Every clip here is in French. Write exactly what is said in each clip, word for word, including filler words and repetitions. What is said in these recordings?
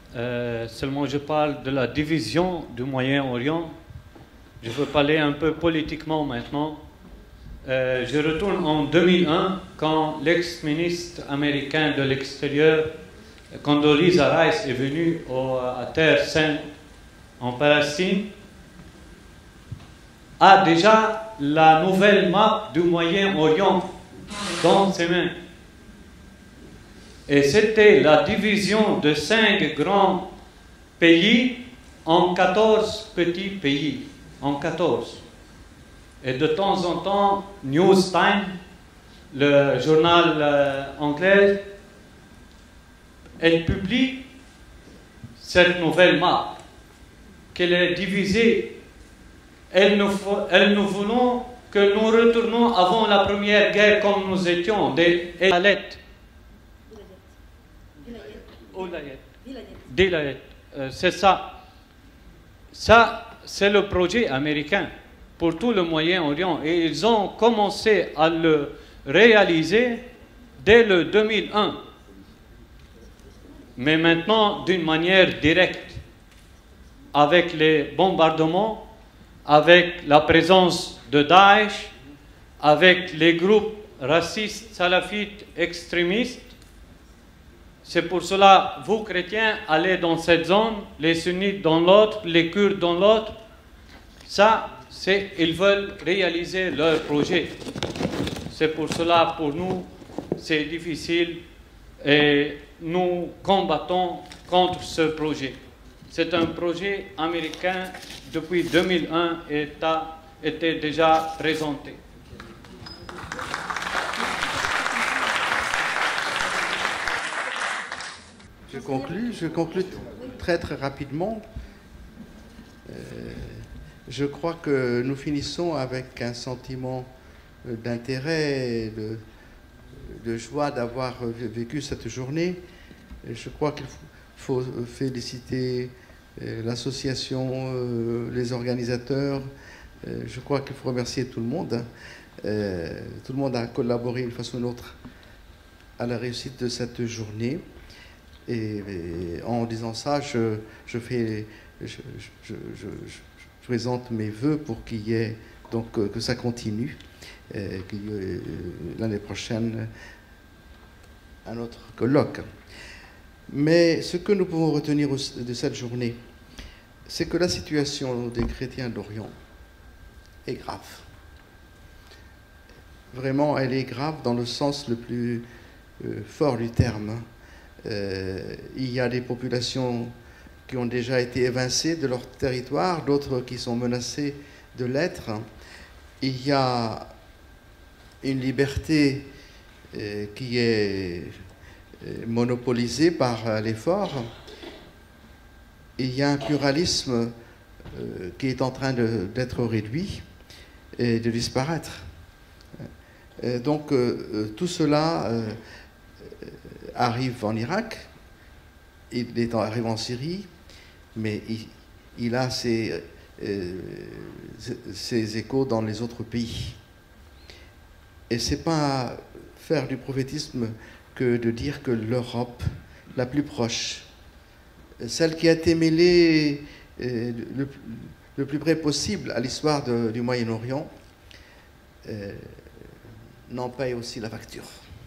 Euh, seulement je parle de la division du Moyen-Orient. Je veux parler un peu politiquement maintenant. Euh, je retourne en deux mille un, quand l'ex-ministre américain de l'extérieur, Condoleezza Rice, est venu au, à Terre Sainte, en Palestine, a déjà la nouvelle map du Moyen-Orient dans ses mains. Et c'était la division de cinq grands pays en quatorze petits pays, en quatorze. Et de temps en temps, Newstime, le journal euh, anglais, elle publie cette nouvelle map, qu'elle est divisée. Elle nous, elle nous voulons que nous retournons avant la première guerre comme nous étions, des Elalet. Dilayet. Euh, c'est ça. Ça, c'est le projet américain pour tout le Moyen-Orient. Et ils ont commencé à le réaliser dès le deux mille un. Mais maintenant, d'une manière directe, avec les bombardements, avec la présence de Daesh, avec les groupes racistes, salafites, extrémistes. C'est pour cela, vous chrétiens, allez dans cette zone, les sunnites dans l'autre, les kurdes dans l'autre. Ça, c'est, ils veulent réaliser leur projet. C'est pour cela, pour nous, c'est difficile et nous combattons contre ce projet. C'est un projet américain depuis deux mille un et a été déjà présenté. Je conclue, je conclue très très rapidement. Euh, je crois que nous finissons avec un sentiment d'intérêt, de, de joie d'avoir vécu cette journée. Et je crois qu'il faut féliciter l'association, euh, les organisateurs. Euh, je crois qu'il faut remercier tout le monde. Euh, tout le monde a collaboré d'une façon ou d'une autre à la réussite de cette journée. Et, et en disant ça, je, je, fais, je, je, je, je présente mes voeux pour qu'il y ait, donc que ça continue, euh, qu'il y ait l'année prochaine un autre colloque. Mais ce que nous pouvons retenir de cette journée, c'est que la situation des chrétiens d'Orient est grave. Vraiment, elle est grave dans le sens le plus euh, fort du terme. Euh, il y a des populations qui ont déjà été évincées de leur territoire, d'autres qui sont menacées de l'être. Il y a une liberté euh, qui est euh, monopolisée par les forts. Il y a un pluralisme euh, qui est en train d'être réduit et de disparaître. Euh, donc euh, tout cela euh, arrive en Irak, il est arrive en Syrie, mais il, il a ses, euh, ses échos dans les autres pays. Et c'est pas faire du prophétisme que de dire que l'Europe, la plus proche, celle qui a été mêlée euh, le, le plus près possible à l'histoire du Moyen-Orient, euh, n'en paye aussi la facture.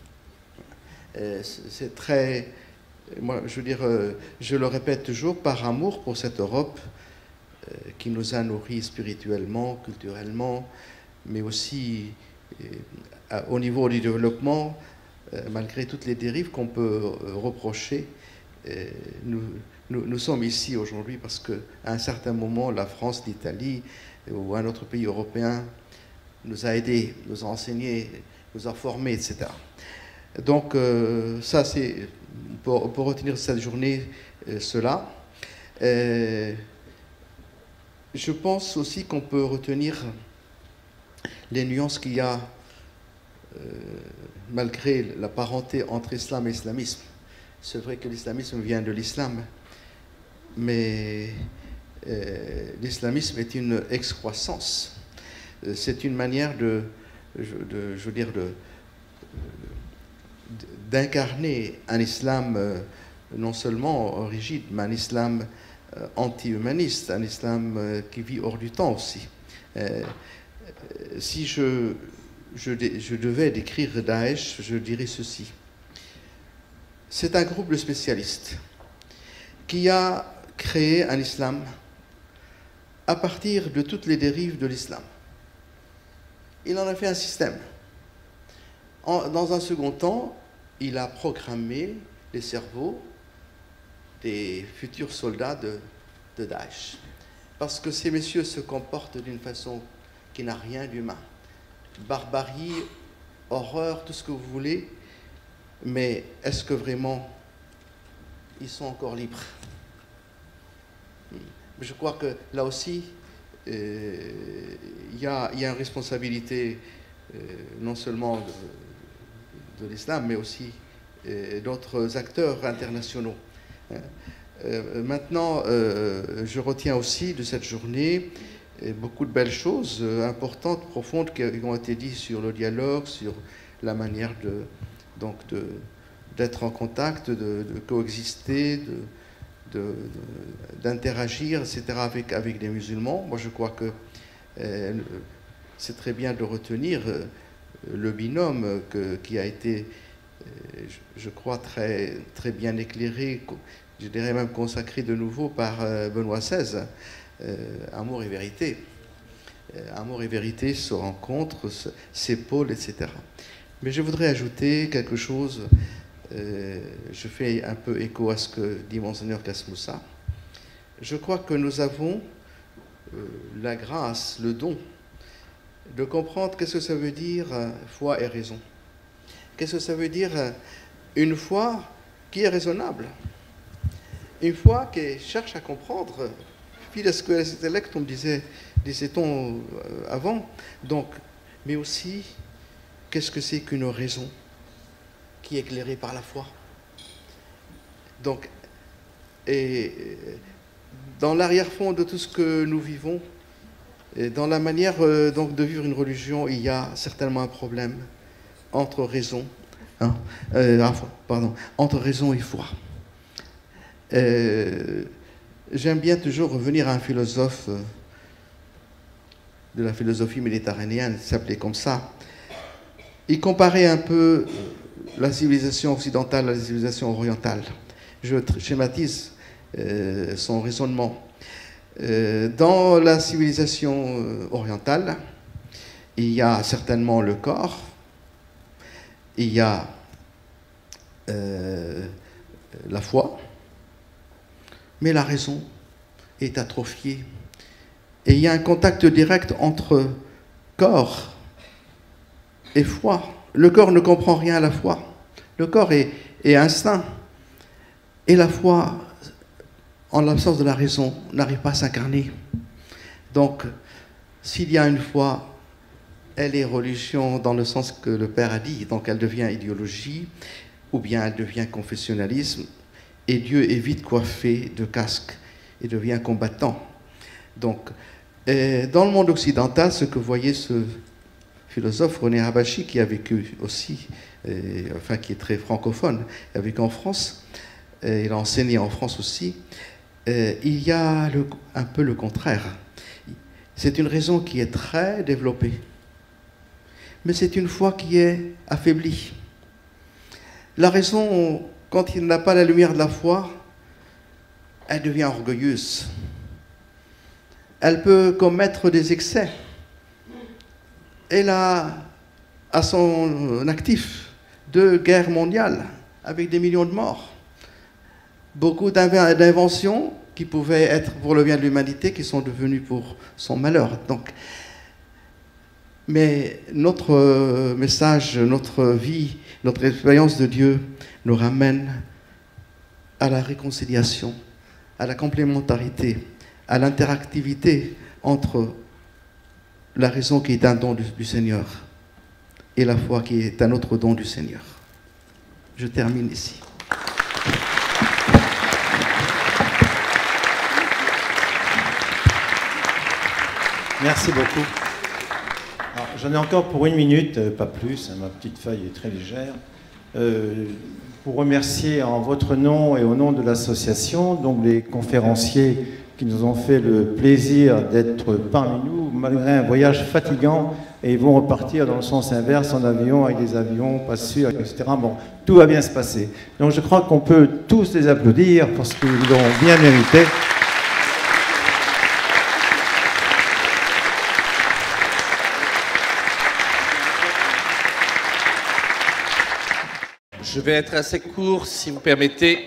C'est très, moi je veux dire, je le répète toujours, par amour pour cette Europe euh, qui nous a nourris spirituellement, culturellement, mais aussi euh, au niveau du développement, euh, malgré toutes les dérives qu'on peut euh, reprocher, euh, nous, nous, nous sommes ici aujourd'hui parce qu'à un certain moment, la France, l'Italie ou un autre pays européen nous a aidés, nous a enseignés, nous a formés, et cetera. Donc euh, ça c'est pour, pour retenir cette journée euh, cela. Euh, je pense aussi qu'on peut retenir les nuances qu'il y a euh, malgré la parenté entre islam et islamisme. C'est vrai que l'islamisme vient de l'islam, mais euh, l'islamisme est une excroissance. C'est une manière de, de, je veux dire, de d'incarner un islam non seulement rigide, mais un islam euh, anti-humaniste, un islam euh, qui vit hors du temps aussi. Euh, si je, je, je devais décrire Daesh, je dirais ceci. C'est un groupe de spécialistes qui a créé un islam à partir de toutes les dérives de l'islam. Il en a fait un système. En, dans un second temps, il a programmé les cerveaux des futurs soldats de, de Daesh. Parce que ces messieurs se comportent d'une façon qui n'a rien d'humain. Barbarie, horreur, tout ce que vous voulez, mais est-ce que vraiment ils sont encore libres? Je crois que là aussi, euh, il y a, y a une responsabilité euh, non seulement de, de l'islam, mais aussi euh, d'autres acteurs internationaux. Euh, maintenant, euh, je retiens aussi de cette journée euh, beaucoup de belles choses euh, importantes, profondes, qui ont été dites sur le dialogue, sur la manière de, donc de, d'être en contact, de, de coexister, de, d'interagir, et cetera, avec, avec les musulmans. Moi, je crois que euh, c'est très bien de retenir euh, le binôme que, qui a été, euh, je, je crois, très, très bien éclairé, je dirais même consacré de nouveau par euh, Benoît seize, euh, amour et vérité. Euh, amour et vérité se rencontrent, s'épaulent, et cetera. Mais je voudrais ajouter quelque chose. Euh, je fais un peu écho à ce que dit Monseigneur Kasmoussa. Je crois que nous avons euh, la grâce, le don de comprendre qu'est-ce que ça veut dire euh, foi et raison. Qu'est-ce que ça veut dire euh, une foi qui est raisonnable, une foi qui cherche à comprendre, fides electum, disait, disait-on euh, avant, donc, mais aussi qu'est-ce que c'est qu'une raison qui est éclairée par la foi. Donc, et dans l'arrière-fond de tout ce que nous vivons, et dans la manière euh, donc de vivre une religion, il y a certainement un problème entre raison, hein, euh, pardon, entre raison et foi. Euh, J'aime bien toujours revenir à un philosophe euh, de la philosophie méditerranéenne, il s'appelait comme ça. Il comparait un peu la civilisation occidentale à la civilisation orientale. Je schématise euh, son raisonnement. Euh, dans la civilisation orientale, il y a certainement le corps, il y a euh, la foi, mais la raison est atrophiée. Et il y a un contact direct entre corps et foi. Le corps ne comprend rien à la foi. Le corps est, est instinct. Et la foi, en l'absence de la raison, n'arrive pas à s'incarner. Donc, s'il y a une foi, elle est religion dans le sens que le Père a dit. Donc, elle devient idéologie, ou bien elle devient confessionnalisme. Et Dieu est vite coiffé de casque et devient combattant. Donc, dans le monde occidental, ce que voyait ce philosophe René Habashi, qui a vécu aussi, et, enfin qui est très francophone, il a vécu en France, et il a enseigné en France aussi, et il y a le, un peu le contraire. C'est une raison qui est très développée, mais c'est une foi qui est affaiblie. La raison, quand il n'a pas la lumière de la foi, elle devient orgueilleuse. Elle peut commettre des excès. Elle a à son actif deux guerres mondiales avec des millions de morts. Beaucoup d'inventions qui pouvaient être pour le bien de l'humanité qui sont devenues pour son malheur. Donc, mais notre message, notre vie, notre expérience de Dieu nous ramène à la réconciliation, à la complémentarité, à l'interactivité entre la raison qui est un don du, du Seigneur et la foi qui est un autre don du Seigneur. Je termine ici. Merci beaucoup. J'en ai encore pour une minute, pas plus, hein, ma petite feuille est très légère. Euh, pour remercier en votre nom et au nom de l'association, donc les conférenciers qui nous ont fait le plaisir d'être parmi nous, malgré un voyage fatigant, et ils vont repartir dans le sens inverse en avion, avec des avions pas sûrs, et cetera. Bon, tout va bien se passer. Donc je crois qu'on peut tous les applaudir parce qu'ils l'ont bien mérité. Je vais être assez court, si vous permettez.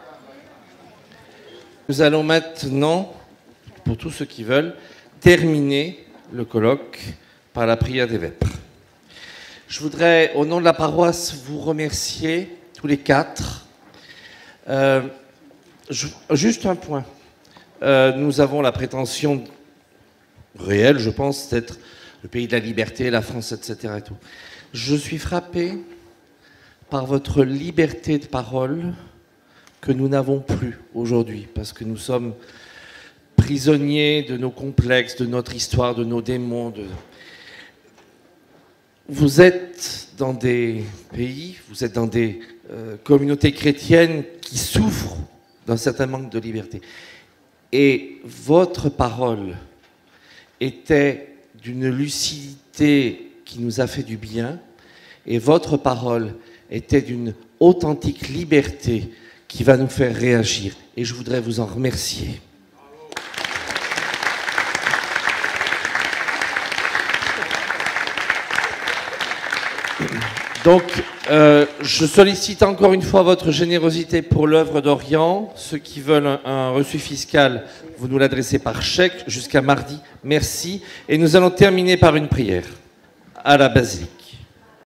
Nous allons maintenant, pour tous ceux qui veulent, terminer le colloque par la prière des vêpres. Je voudrais, au nom de la paroisse, vous remercier, tous les quatre. Euh, je, juste un point. Euh, nous avons la prétention réelle, je pense, d'être le pays de la liberté, la France, et cetera et tout. Je suis frappé par votre liberté de parole que nous n'avons plus aujourd'hui, parce que nous sommes prisonniers de nos complexes, de notre histoire, de nos démons. De... Vous êtes dans des pays, vous êtes dans des euh, communautés chrétiennes qui souffrent d'un certain manque de liberté. Et votre parole était d'une lucidité qui nous a fait du bien, et votre parole était d'une authentique liberté qui va nous faire réagir. Et je voudrais vous en remercier. Donc, euh, je sollicite encore une fois votre générosité pour l'œuvre d'Orient. Ceux qui veulent un, un reçu fiscal, vous nous l'adressez par chèque jusqu'à mardi. Merci. Et nous allons terminer par une prière à la basilique.